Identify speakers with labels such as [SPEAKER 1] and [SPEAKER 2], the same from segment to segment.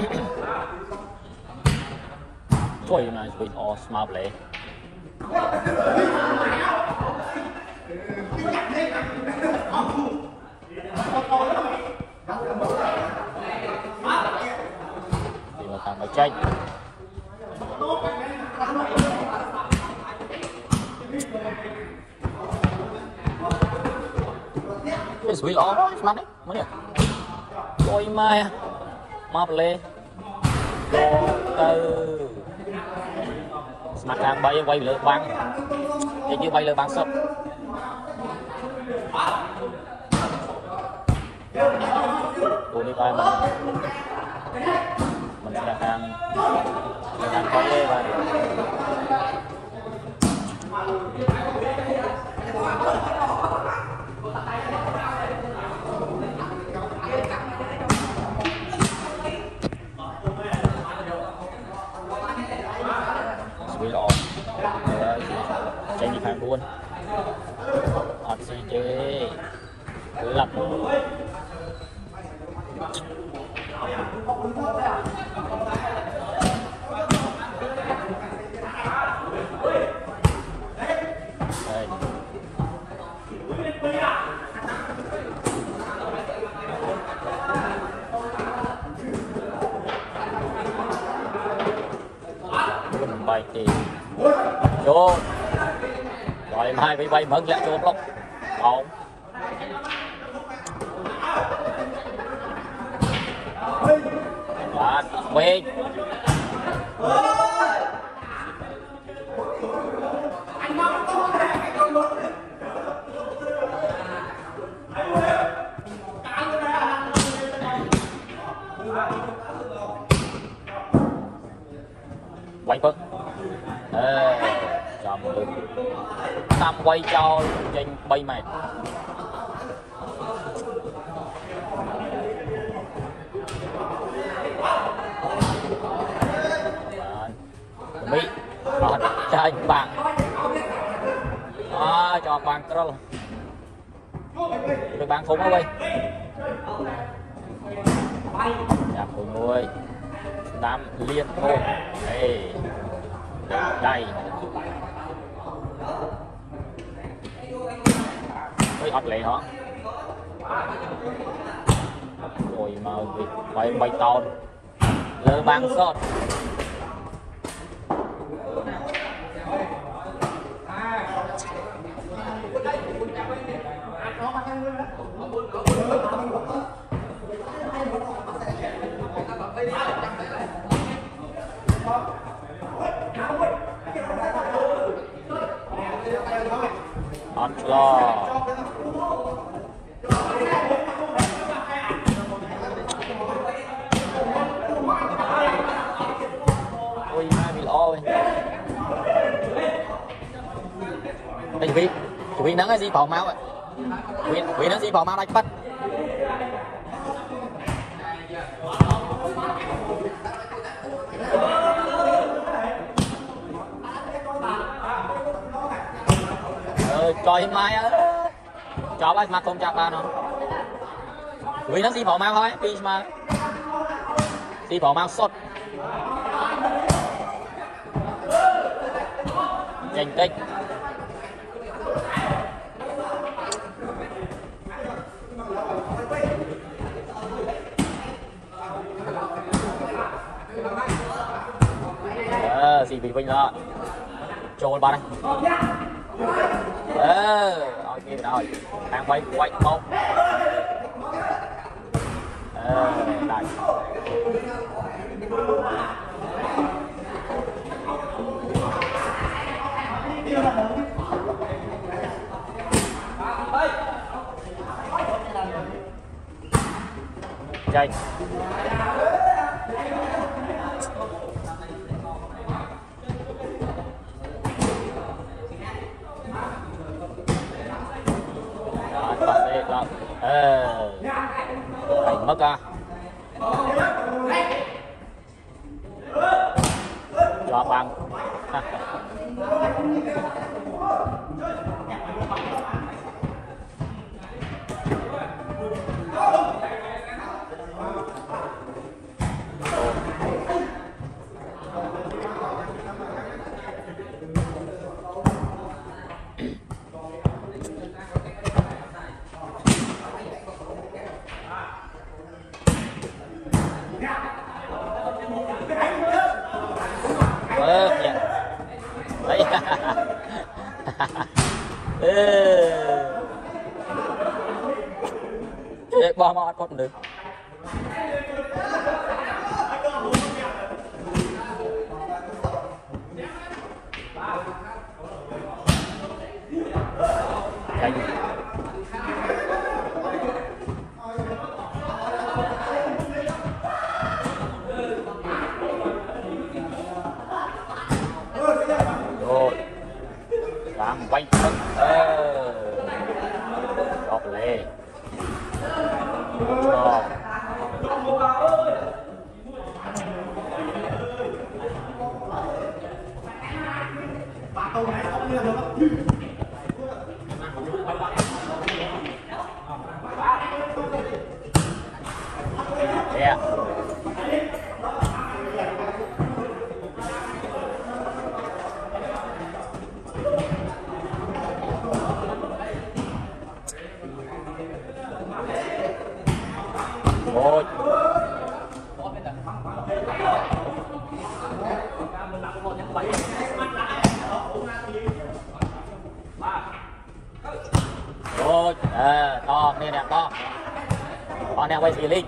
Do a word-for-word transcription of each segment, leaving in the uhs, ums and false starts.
[SPEAKER 1] Thôi mà bị o smart play thì mà thằng phải tranh cái sweet o smart đấy mấy nhỉ ôi mai smart play từ mặt hàng bay quay lượt băng thì như bay lượt băng sấp tụi đi bay mình mình sẽ hàng hàng quay lên và tranh đi phản luôn ọt xì chế lập bay thì vô rồi em hai bị bay mẫn lại cho block bóng và quay quay phân chọn được tam quay cho trên bay mệt mỹ chơi bạn à, cho bạn troll được bạn không ơi chạm của người tám liên thôi đây đây với ọt lệ hả rồi mà bay bay to lơ băng sót ọt lo ôi mai bị lo rồi đây vị vị nắng cái gì bỏ máu ạ vị vị nắng gì bỏ máu đánh bắt trời mai á cho bác mà không chặt ba nó vì nó xì phỏ mau thôi vì mà xì phỏ mau sốt nhanh tích ờ xì bị vinh đó trôi ba đây ờ ok rồi đang quay quay một ờ đây chạy ờ thành mất ra cho bằng Ê, bom ọt cốt được. Đánh. Rồi. Làm quay thân. Ờ. Đọc lê. Rồi. Yeah. Rồi. Rồi, à, to, nè nè, to. To nè, quay xì linh.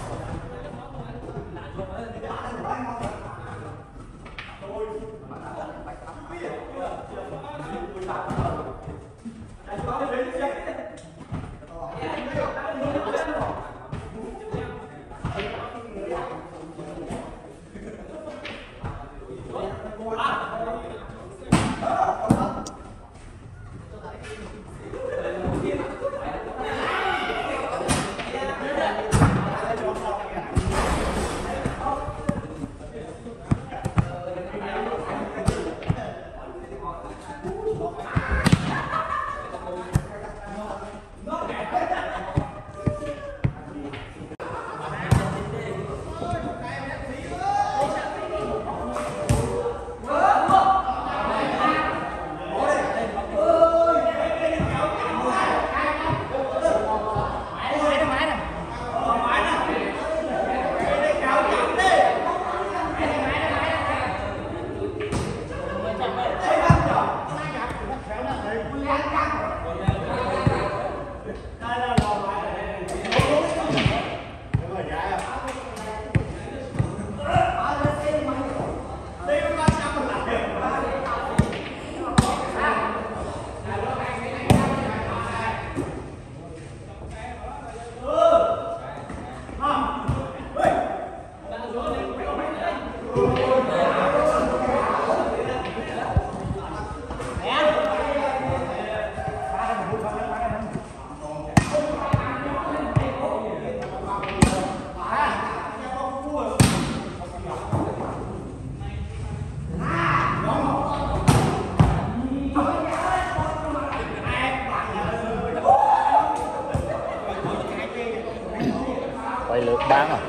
[SPEAKER 1] Quay lượt bán à.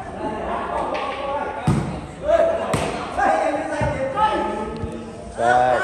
[SPEAKER 1] Rồi.